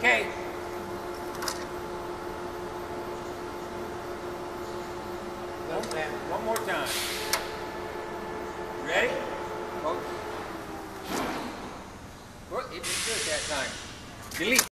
Okay. One more time. Ready? Well, it did good that time. Delete.